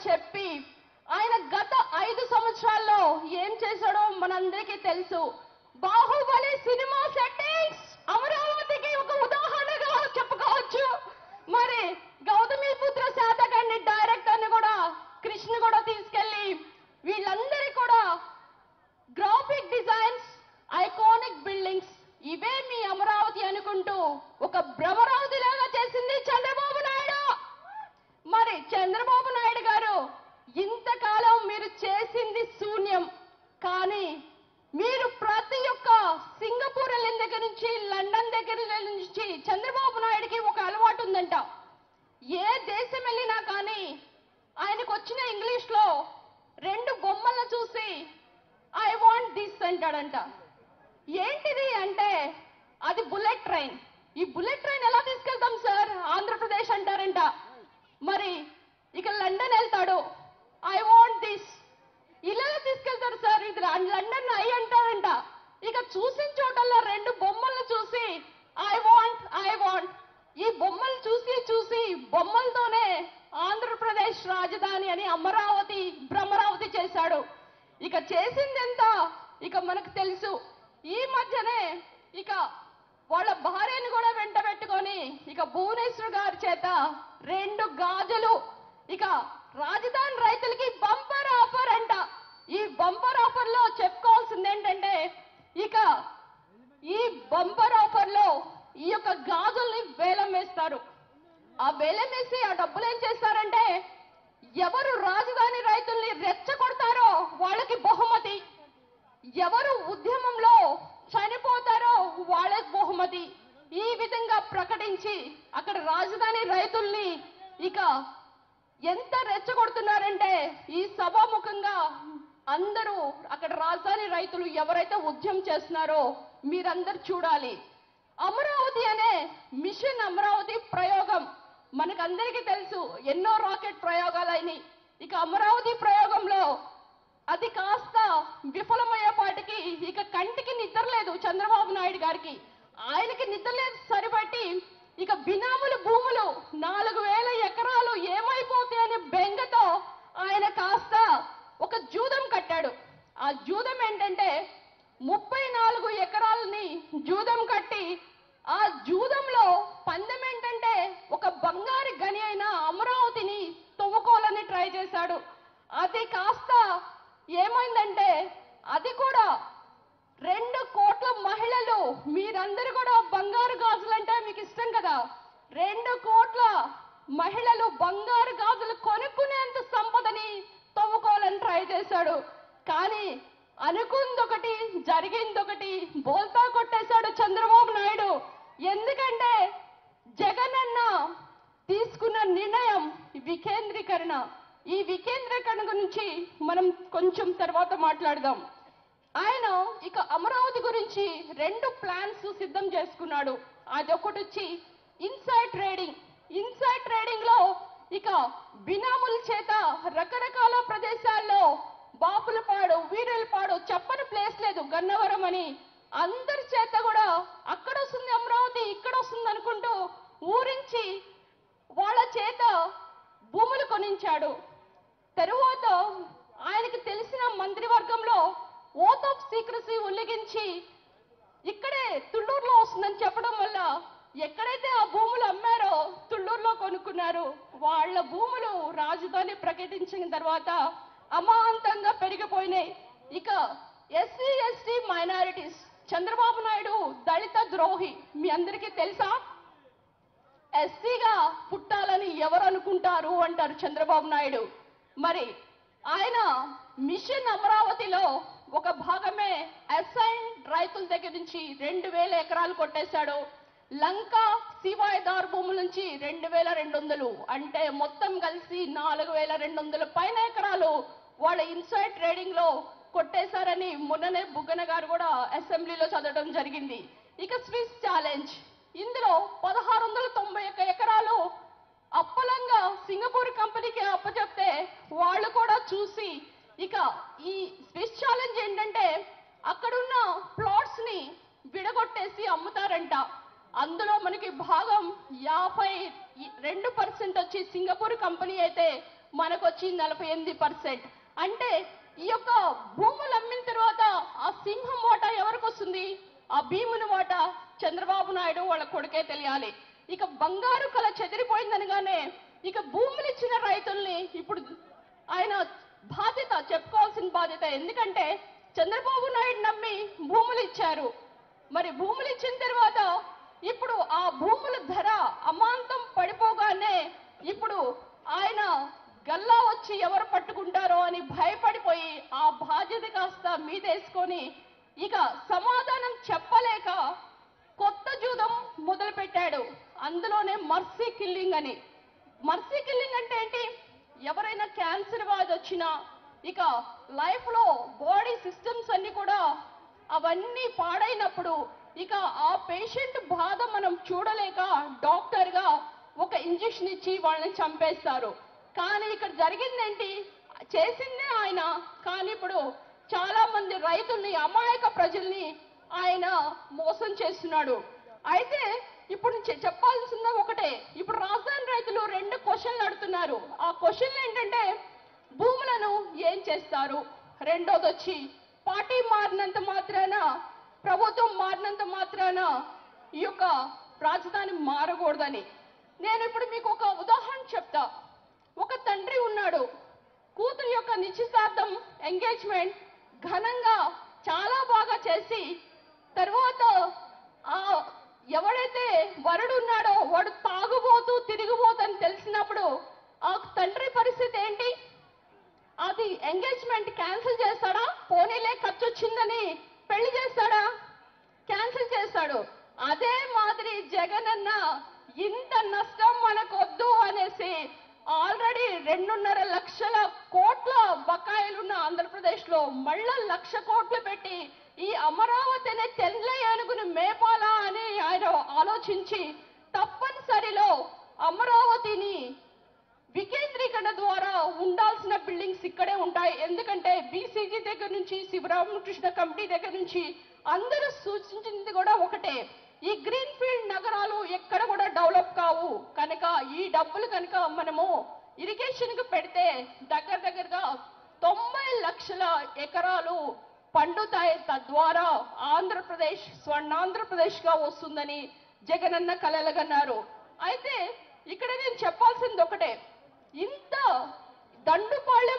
చెప్పి ఆయన గత 5 సంవత్సరాల్లో ఏం చేశాడో మనందరికీ తెలుసు. బాహుబలి సినిమా సెట్టింగ్స్ అమరావతికి ఒక ఉదాహరణగా చెప్పుకోవచ్చు. మరి గౌతమిపుత్ర శాతకర్ణి డైరెక్టర్ని కూడా కృష్ణ కూడా తీసుకెళ్లి వీళ్ళందరి కూడా గ్రాఫిక్ డిజైన్స్, ఐకానిక్ బిల్డింగ్స్ ఇవే మీ అమరావతి అనుకుంటూ ఒక భ్రమరావతి లాగా చేసింది చంద్రబాబు నాయుడు. మరి చంద్రబాబు నాయుడు గారు ఇంతకాలం మీరు చేసింది శూన్యం. కానీ మీరు ప్రతి ఒక్క సింగపూర్ వెళ్ళిన దగ్గర నుంచి, లండన్ దగ్గర నుంచి చంద్రబాబు నాయుడికి ఒక అలవాటు ఉందంట. ఏ దేశం వెళ్ళినా కానీ ఆయనకు వచ్చిన ఇంగ్లీష్ లో 2 బొమ్మలను చూసి ఐ వాంట్ దిస్ అంటాడంట. ఏంటిది అంటే అది బుల్లెట్ ట్రైన్. ఈ బుల్లెట్ ట్రైన్ ఎలా తీసుకెళ్తాం సార్, ఆంధ్రప్రదేశ్ అంటారంట. మరి ఇక లండన్ వెళ్తాడు, ఐ వాంట్ దిస్. ఇలా తీసుకెళ్తారు సార్, ఇది లండన్ ఐ అంటారంట. ఇక చూసిన చోటల్లో 2 బొమ్మలను చూసి ఐ వాంట్. ఈ బొమ్మలు చూసి బొమ్మలతోనే ఆంధ్రప్రదేశ్ రాజధాని అని అమరావతి భ్రమరావతి చేశాడు. ఇక చేసింది ఎంత ఇక మనకు తెలుసు. ఈ మధ్యనే ఇక వాళ్ళ భార్యను కూడా వెంట పెట్టుకొని ఇక భువనేశ్వర్ గారి చేత 2 గాజులు ఇక రాజధాని రైతులకి బంపర్ ఆఫర్ అంట. ఈ బంపర్ ఆఫర్ లో చెప్పుకోవాల్సింది ఏంటంటే ఇక ఈ బంపర్ ఆఫర్ లో ఈ యొక్క గాజుల్ని వేలం వేస్తారు. ఆ వేలం వేసి ఆ డబ్బులు ఏం చేస్తారంటే ఎవరు రాజధాని రైతుల్ని రెచ్చగొడతారో వాళ్ళకి బహుమతి, ఎవరు ఉద్యమంలో చనిపోతారో వాళ్ళకి బహుమతి. ఈ విధంగా ప్రకటించి అక్కడ రాజధాని రైతుల్ని ఇక ఎంత రెచ్చగొడుతున్నారంటే ఈ సభాముఖంగా అందరూ అక్కడ రాజధాని రైతులు ఎవరైతే ఉద్యమం చేస్తున్నారో మీరందరూ చూడాలి. అమరావతి అనే మిషన్ అమరావతి ప్రయోగం మనకందరికీ తెలుసు. ఎన్నో రాకెట్ ప్రయోగాలైనవి. ఇక అమరావతి ప్రయోగంలో అది కాస్త విఫలమయ్యేపాటికి ఇక కంటికి నిద్రలేదు చంద్రబాబు నాయుడు గారికి. ఆయనకి నిద్రలేదు సరిపట్టి ఇక బినాముల భూములు 4000 ఎకరాలు ఏమైపోతాయనే బెంగతో ఆయన కాస్త ఒక జూదం కట్టాడు. ఆ జూదం ఏంటంటే 34 ఎకరాలని జూదం కట్టి ఆ జూదంలో పందెం ఏంటంటే ఒక బంగారు గని అయిన అమరావతిని తవ్వుకోవాలని ట్రై చేశాడు. అది కాస్త ఏమైందంటే అది కూడా 2 కోట్ల మహిళలు, మీరందరూ కూడా బంగారు గాజులంటే మీకు ఇష్టం కదా, 2 కోట్ల మహిళలు బంగారు గాజులు కొనుక్కునేంత సంపదని తవ్వుకోవాలని ట్రై చేశాడు. కానీ అనుకుందొకటి జరిగిందొకటి, బోల్తా కొట్టేశాడు చంద్రబాబు నాయుడు. ఎందుకంటే జగన్ అన్న తీసుకున్న నిర్ణయం వికేంద్రీకరణ. ఈ వికేంద్రీకరణ గురించి మనం కొంచెం తర్వాత మాట్లాడదాం. ఆయన ఇక అమరావతి గురించి 2 ప్లాన్స్ సిద్ధం చేసుకున్నాడు. అదొకటి వచ్చి ఇన్సైడ్ ట్రేడింగ్. ఇన్సైడ్ ట్రేడింగ్ లో ఇక బినాముల చేత రకరకాల ప్రదేశాల్లో బాపులపాడు, వీరులపాడు, చెప్పని ప్లేస్ లేదు గన్నవరం అని అందరి చేత కూడా అక్కడ వస్తుంది అమరావతి, ఇక్కడ వస్తుంది అనుకుంటూ ఊరించి వాళ్ళ చేత భూములు కొనించాడు. తరువాత ఆయనకి తెలిసిన మంత్రివర్గంలో ఓత్ ఆఫ్ సీక్రసీ ఉల్లంఘించి ఇక్కడే తుళ్ళూరులో వస్తుందని చెప్పడం వల్ల ఎక్కడైతే ఆ భూములు అమ్మారో తుళ్ళూరులో కొనుక్కున్నారు. వాళ్ళ భూములు రాజధాని ప్రకటించిన తర్వాత అమాంతంగా పెరిగిపోయినాయి. ఇక SC ST minorities, Chandrababu Naidu దళిత ద్రోహి మీ అందరికీ తెలుసా? ఎస్సీగా పుట్టాలని ఎవరు అనుకుంటారు అంటారు చంద్రబాబు నాయుడు. మరి ఆయన మిషన్ అమరావతిలో ఒక భాగమే అసైన్ రైతుల దగ్గర నుంచి 2000 ఎకరాలు కొట్టేశాడు. లంక శివాయిదారు భూముల నుంచి 2200, అంటే మొత్తం కలిసి 4200 పైన ఎకరాలు వాళ్ళ ఇన్సైడ్ ట్రేడింగ్ లో కొట్టేశారని మొన్ననే బుగ్గన గారు కూడా అసెంబ్లీలో చదవడం జరిగింది. ఇక స్విస్ ఛాలెంజ్, ఇందులో 1691 ఎకరాలు అప్పలంగా సింగపూర్ కంపెనీకి అప్పచెప్తే వాళ్ళు కూడా చూసి ఇక ఈ స్విస్ ఛాలెంజ్ ఏంటంటే అక్కడున్న ప్లాట్స్ ని విడగొట్టేసి అమ్ముతారంట. అందులో మనకి భాగం 52% వచ్చి సింగపూర్ కంపెనీ అయితే మనకు వచ్చి 48%. అంటే ఈ యొక్క భూములు అమ్మిన తర్వాత ఆ సింహం వాటా ఎవరికి వస్తుంది? ఆ భీముని వాటా చంద్రబాబు నాయుడు వాళ్ళ కొడుకే తెలియాలి. ఇక బంగారు కళ చెదిరిపోయిందనగానే ఇక భూములు ఇచ్చిన రైతుల్ని ఇప్పుడు ఆయన బాధ్యత చెప్పుకోవాల్సిన బాధ్యత. ఎందుకంటే చంద్రబాబు నాయుడు నమ్మి భూములు ఇచ్చారు. మరి భూములు ఇచ్చిన తర్వాత ఇప్పుడు ఆ భూముల ధర అమాంతం పడిపోగానే ఇప్పుడు ఆయన గల్లా వచ్చి ఎవరు పట్టుకుంటారో అని భయపడిపోయి ఆ బాధ్యత కాస్త మీదేసుకొని ఇక సమాధానం చెప్పలేక కొత్త జూదం మొదలు పెట్టాడు. అందులోనే మర్సీ కిల్లింగ్ అని. మర్సీ కిల్లింగ్ అంటే ఏంటి? ఎవరైనా క్యాన్సర్ వ్యాధి వచ్చినా ఇక లైఫ్ లో బాడీ సిస్టమ్స్ అన్ని కూడా అవన్నీ పాడైనప్పుడు ఇక ఆ పేషెంట్ బాధ మనం చూడలేక డాక్టర్ గా ఒక ఇంజెక్షన్ ఇచ్చి వాళ్ళని చంపేస్తారు. కానీ ఇక్కడ జరిగిందేంటి? చేసిందే ఆయన, కానీ ఇప్పుడు చాలా మంది రైతుల్ని, అమాయక ప్రజల్ని ఆయన మోసం చేస్తున్నాడు. అయితే ఇప్పుడు చెప్పాల్సింది ఒకటే. ఇప్పుడు రాజధాని రైతులు 2 క్వశ్చన్లు అడుగుతున్నారు. ఆ క్వశ్చన్లు ఏంటంటే భూములను ఏం చేస్తారు, రెండోది వచ్చి పార్టీ మారినంత మాత్రాన, ప్రభుత్వం మారినంత మాత్రాన ఈ యొక్క రాజధాని మారకూడదని. నేను ఇప్పుడు మీకు ఒక ఉదాహరణ చెప్తా. ఒక తండ్రి ఉన్నాడు, కూతురు యొక్క నిశ్చితార్థం ఎంగేజ్మెంట్ ఘనంగా చాలా బాగా చేసి తర్వాత ఆ ఎవడైతే వరుడు ఉన్నాడో వాడు తాగుబోతూ తిరిగిపోతూ అని తెలిసినప్పుడు ఆ తండ్రి పరిస్థితి ఏంటి? అది ఎంగేజ్మెంట్ క్యాన్సిల్ చేస్తాడా? పోనీలే ఖర్చు వచ్చిందని పెళ్లి చేస్తాడా? క్యాన్సిల్ చేస్తాడు. అదే మాదిరి జగనన్న ఇంత నష్టం మనకొద్దు అనేసి ఆల్రెడీ 2.5 లక్షల కోట్ల బకాయిలున్న ఆంధ్రప్రదేశ్ లో మళ్ళా 1 లక్ష కోట్లు పెట్టి ఈ అమరావతి అనే తెల్ల ఏనుగుని మేపాలా అని ఆయన ఆలోచించి తప్పనిసరిలో అమరావతిని వికేంద్రీకరణ ద్వారా ఉండాల్సిన బిల్డింగ్స్ ఇక్కడే ఉంటాయి. ఎందుకంటే బీసీజీ దగ్గర నుంచి శివరామకృష్ణ కమిటీ దగ్గర నుంచి అందరూ సూచించింది కూడా ఒకటే. ఈ గ్రీన్ ఫీల్డ్ నగరాలు ఎక్కడ కూడా డెవలప్ కావు కనుక ఈ డబ్బులు కనుక మనము ఇరిగేషన్ కు పెడితే దగ్గరగా 90 లక్షల ఎకరాలు పండుతాయి. తద్వారా ఆంధ్రప్రదేశ్ స్వర్ణాంధ్రప్రదేశ్ గా వస్తుందని జగనన్న కలలుగన్నారు. అయితే ఇక్కడ నేను చెప్పాల్సింది ఒకటే. ఇంత దండుపాళ్యం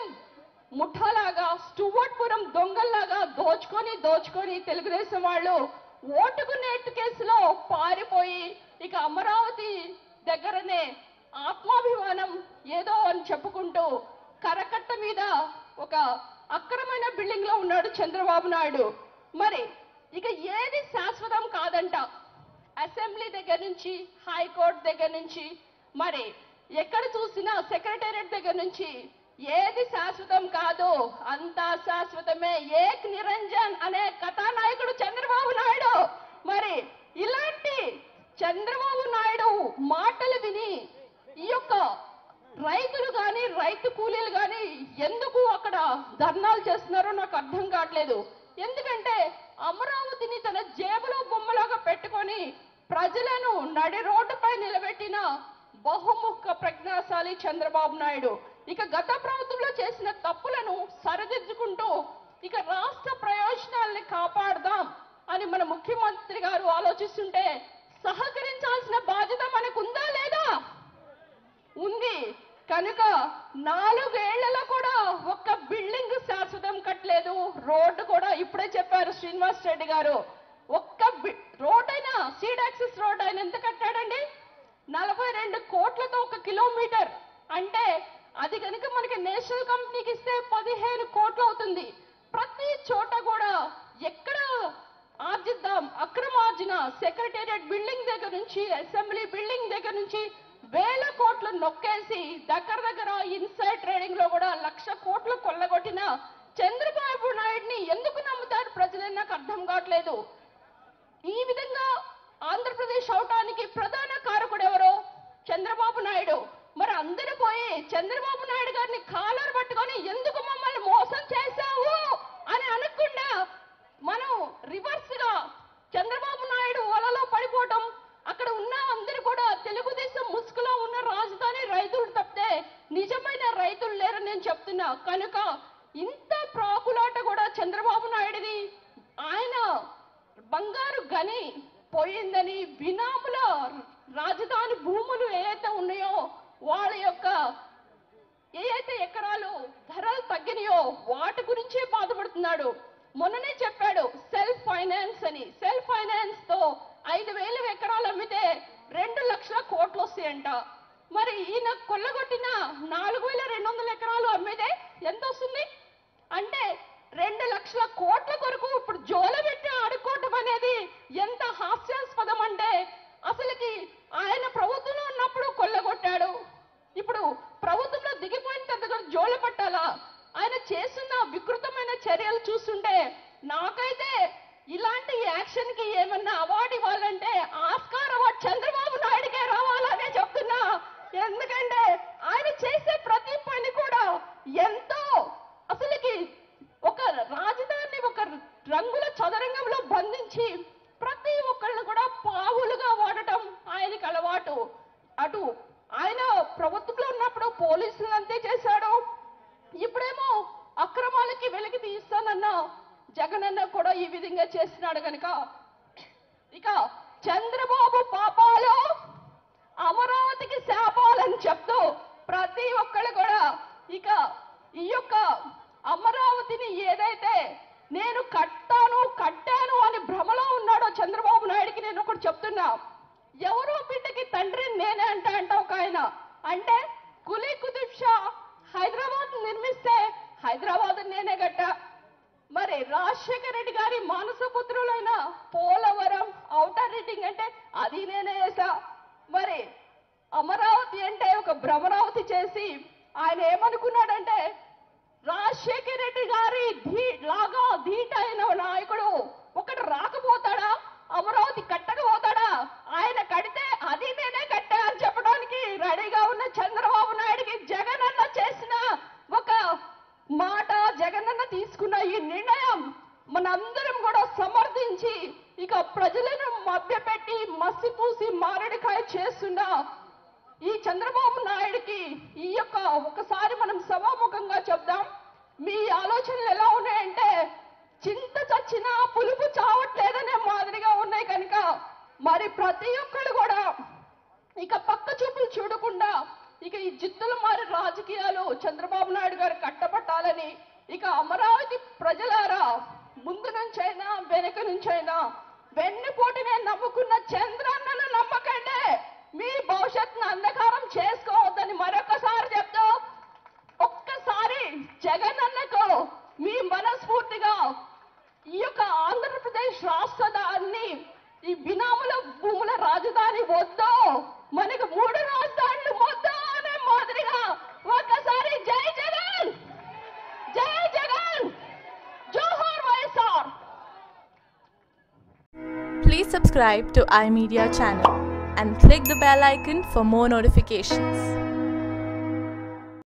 ముఠాలాగా స్టూవర్ట్పురం దొంగల్లాగా దోచుకొని తెలుగుదేశం వాళ్ళు ఓటుకు నేటు కేసులో పారిపోయి ఇక అమరావతి దగ్గరనే ఆత్మాభిమానం ఏదో అని చెప్పుకుంటూ కరకట్ట మీద ఒక అక్రమైన బిల్డింగ్ లో ఉన్నాడు చంద్రబాబు నాయుడు. మరి ఇక ఏది శాశ్వతం కాదంట. అసెంబ్లీ దగ్గర నుంచి హైకోర్టు దగ్గర నుంచి మరి ఎక్కడ చూసినా సెక్రటేరియట్ దగ్గర నుంచి ఏది శాశ్వతం కాదు, అంతా శాశ్వతమే. ఏక్ నిరంజన్ అనే కథానాయకుడు చంద్రబాబు నాయుడు. మరి ఇలాంటి చంద్రబాబు నాయుడు మాటలు విని ఈ యొక్క రైతులు గాని రైతు కూలీలు గాని ఎందుకు అక్కడ ధర్నాలు చేస్తున్నారో నాకు అర్థం కావట్లేదు. ఎందుకంటే అమరావతిని తన జేబులో బొమ్మలాగా పెట్టుకొని ప్రజలను నడి రోడ్డుపై నిలబెట్టిన బహుముఖ ప్రజ్ఞాశాలి చంద్రబాబు నాయుడు. ఇక గత ప్రభుత్వంలో చేసిన తప్పులను సరిదిద్దుకుంటూ ఇక రాష్ట్ర ప్రయోజనాల్ని కాపాడదాం అని మన ముఖ్యమంత్రి గారు ఆలోచిస్తుంటే సహకరించాల్సిన బాధ్యత మనకు ఉందా లేదా? ఉంది. కనుక 4 ఏళ్లలో కూడా ఒక్క బిల్డింగ్ శాశ్వతం కట్టలేదు. రోడ్డు కూడా ఇప్పుడే చెప్పారు శ్రీనివాస్ రెడ్డి గారు. ఒక్క రోడ్ అయినా సీడ్ యాక్సెస్ రోడ్ ఆయన ఎంత కట్టాడండి? 42 కోట్లతో 1 కిలోమీటర్. అంటే అది కనుక మనకి నేషనల్ కంపెనీకి ఇస్తే 15 కోట్లు అవుతుంది. ప్రతి చోట కూడా ఎక్కడ ఆర్జిద్దాం అక్రమార్జన, సెక్రటేరియట్ బిల్డింగ్ దగ్గర నుంచి అసెంబ్లీ బిల్డింగ్ దగ్గర నుంచి వేల కోట్లు నొక్కేసి దగ్గర ఇన్సైడ్ ట్రేడింగ్ లో కూడా 1 లక్ష కోట్లు కొల్లగొట్టిన చంద్రబాబు నాయుడిని ఎందుకు నమ్ముతారు ప్రజలని నాకు అర్థం కావట్లేదు. ఈ విధంగా ఆంధ్రప్రదేశ్ అవటానికి ప్రధాన కారకుడు ఎవరో చంద్రబాబు నాయుడు. మరి అందరూ పోయి చంద్రబాబు నాయుడు గారిని కాలర్ పట్టుకొని ఎందుకు మమ్మల్ని మోసం చేశావు అని అనకుండా మనం రివర్స్ గా చంద్రబాబు నాయుడు వలలో పడిపోవటం, అక్కడ ఉన్న అందరూ కూడా తెలుగుదేశం ముసుగులో ఉన్న రాజధాని రైతులు తప్పితే నిజమైన రైతులు కనుక ఇంత ప్రాకులాట కూడా చంద్రబాబు నాయుడిది. ఆయన బంగారు గని పోయిందని బినాముల రాజధాని భూములు ఏవైతే ఉన్నాయో వాళ్ళ యొక్క ఏవైతే ఎకరాలు ధరలు తగ్గినాయో వాటి గురించే బాధపడుతున్నాడు. మొన్ననే చెప్పాడు సెల్ఫ్ ఫైనాన్స్ అని. సెల్ఫ్ ఫైనాన్స్ తో 5,000 ఎకరాలు అమ్మితే 2 లక్షల కోట్లు వస్తాయంట. మరి ఈయన కొల్లగొట్టిన 4,200 ఎకరాలు అమ్మితే ఎంత వస్తుంది అంటే 2 లక్షల కోట్ల కొరకు ఇప్పుడు జోలబెట్టి ఆడుకోవటం అనేది ఎంత హాస్యాస్పదం అంటే, అసలుకి ఆయన ప్రభుత్వంలో ఉన్నప్పుడు కొల్లగొట్టాడు, ఇప్పుడు ప్రభుత్వంలో దిగిపోయిన తర్వాత జోల పట్టాలా? ఆయన చేస్తున్న వికృతమైన చర్యలు చూస్తుంటే నాకైతే ఇలాంటి యాక్షన్ కి ఏమన్నా అవార్డు ఇవ్వాలంటే ఆస్కార్ అవార్డు చంద్రబాబు నాయుడికే రావాలనే చెప్తున్నా. ఎందుకంటే ఆయన చేసే ప్రతి పని కూడా ఎంతో అసలుకి ఒక రాజధానిని ఒక రంగుల చదరంగంలో బంధించి ప్రతి ఒక్కళ్ళు కూడా పావులుగా వాడటం ఆయనకి అలవాటు. అటు ఆయన ప్రభుత్వంలో ఉన్నప్పుడు పోలీసులు అంతే చేశాడు, ఇప్పుడేమో అక్రమాలకి వెలికి తీస్తానన్న జగనన్న కూడా ఈ విధంగా చేస్తున్నాడు. కనుక ఇక చంద్రబాబు పాపాలు అమరావతికి శాపాలని చెప్తూ ప్రతి ఒక్కళ్ళు కూడా ఇక ఈ యొక్క అమరావతిని ఏదైతే నేను కట్టాను అని భ్రమలో ఉన్నాడో చంద్రబాబు నాయుడికి నేను ఒకటి చెప్తున్నా. ఎవరో బిడ్డకి తండ్రి నేనే అంట ఒక ఆయన. అంటే కులీ కుతుబ్ షా హైదరాబాద్ నిర్మిస్తే హైదరాబాద్ నేనే కట్టా. మరి రాజశేఖర రెడ్డి గారి మానసపుత్రులైన పోలవరం ఔటర్ రింగ్ అంటే అది నేనే చేశా. మరి అమరావతి అంటే ఒక భ్రమరావతి చేసి ఆయన ఏమనుకున్నాడంటే రాజశేఖర రెడ్డి గారి లాగా ధీటైన నాయకుడు ఒకటి రాకపోతాడా, అమరావతి కట్టకపోతాడా? ఆయన కడితే అది నేనే కట్టా అని చెప్పడానికి రెడీగా ఉన్న చంద్రబాబు నాయుడికి జగనన్న చేసిన ఒక మాట, జగనన్న తీసుకున్న ఈ నిర్ణయం మనందరం కూడా సమర్థించి ఇక ప్రజలను మభ్యపెట్టి మసిపూసి మారడికాయ చేస్తున్న ఈ చంద్రబాబు నాయుడికి ఈ యొక్క ఒకసారి మనం సభాముఖంగా చెప్దాం. మీ ఆలోచనలు ఎలా ఉన్నాయంటే చింత చచ్చినా పులుపు చావట్లేదనే మాదిరిగా ఉన్నాయి. కనుక మరి ప్రతి ఒక్కరు కూడా ఇక పక్క చూపులు చూడకుండా ఇక ఈ జిత్తులు మారి రాజకీయాలు చంద్రబాబు నాయుడు గారు కట్టబట్టాలని ఇక అమరావతి ప్రజలారా ముందు నుంచైనా వెనక నుంచైనా వెన్నుపోటునే నమ్ముకున్న చంద్రన్నను నమ్మకండి, మీ భవిష్యత్తును అంధకారం చేసుకోవద్దని మరొకసారి చెప్తూ ఒక్కసారి జగనన్నకు మీ మనస్ఫూర్తిగా ఈ యొక్క ఆంధ్రప్రదేశ్ రాష్ట్రాన్ని ఈ బినాముల భూముల రాజధాని వద్దు, మనకు 3 రాజధానులు వద్దు అనే మాదిరిగా ఒక్కసారి జై జగన్, జై జగన్, జోహార్ YSR. Please subscribe to iMedia channel and click the bell icon for more notifications.